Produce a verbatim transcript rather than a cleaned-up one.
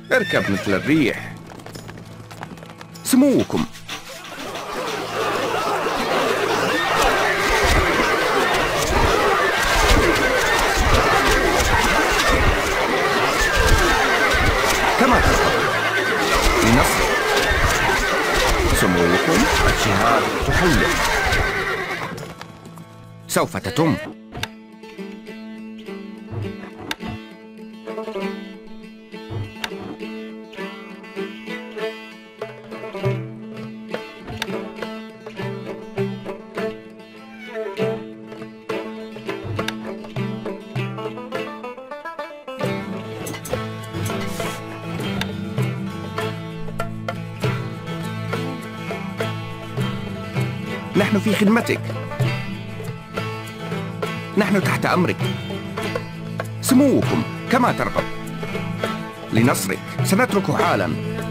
اركب مثل الريح. سموكم. كما ترغب. لنصر. سموكم الشهاب تحلق. سوف تتم. نحن في خدمتك. نحن تحت أمرك. سموكم كما ترغب. لنصرك. سنترك حالا.